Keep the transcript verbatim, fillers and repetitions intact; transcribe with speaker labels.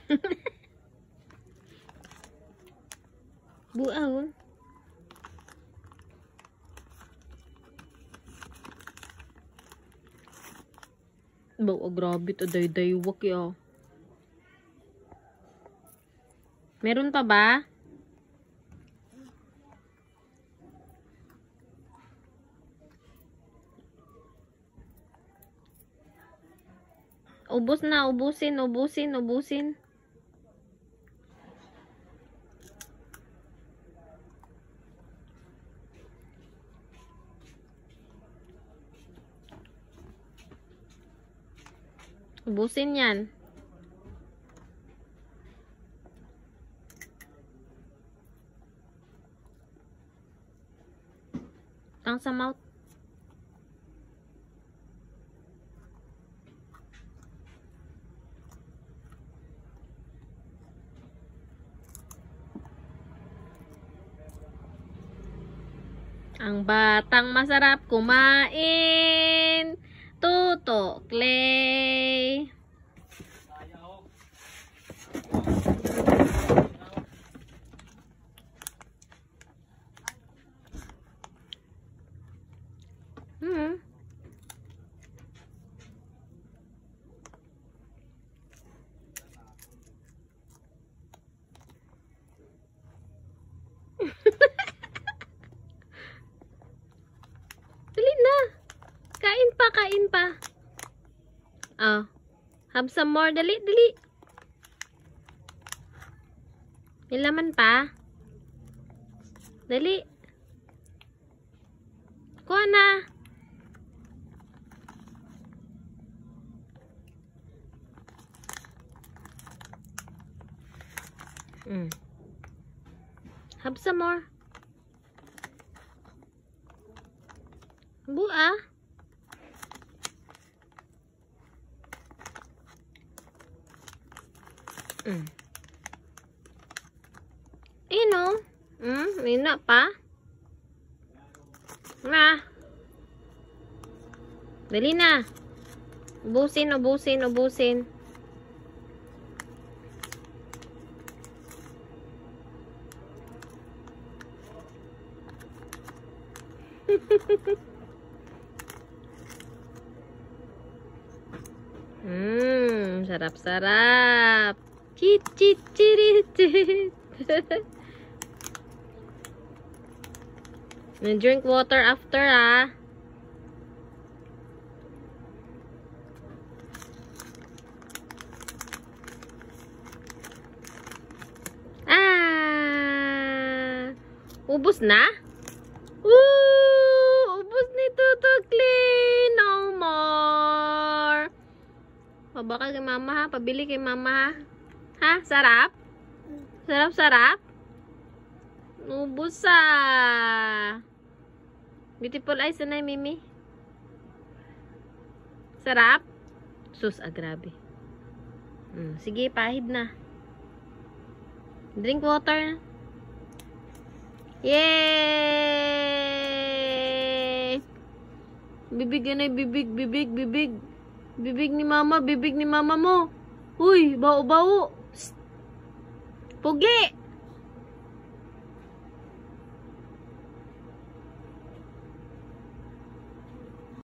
Speaker 1: Buaw. Baw, oh, grabe to day-daywak ya. Meron pa ba? Ubus na, ubusin, ubusin, ubusin. Ubusin yan. Tang sa mouth. Ang batang masarap kumain. Tuto, Clay. Hmm. Dali na. Kain pa, kain pa. Oh. Have some more. Dali, dali. May laman pa. Dali. Kuha na. Mm. Have some more. Bua. Mm. Ino. Mm, ina pa. Na. Dali na. Ubusin, ubusin, ubusin. Hmm, sarap-sarap. Chit, chit, chirit, chit. Drink water after, ah. Ah! Ubus na? Woo! Ubus ni Tuto Clean. No more. Pabaka kay mama, ha? Pabili kay mama, ha? Ha? Sarap? Sarap-sarap? Ubus, ah. Beautiful eyes na, Mimi. Sarap? Sus, ah, grabe. Hmm, sige, pahid na. Drink water. Yay! Bibig yan ay bibig, bibig, bibig. Bibig ni mama, bibig ni mama mo. Uy, bao-bao. Pugi!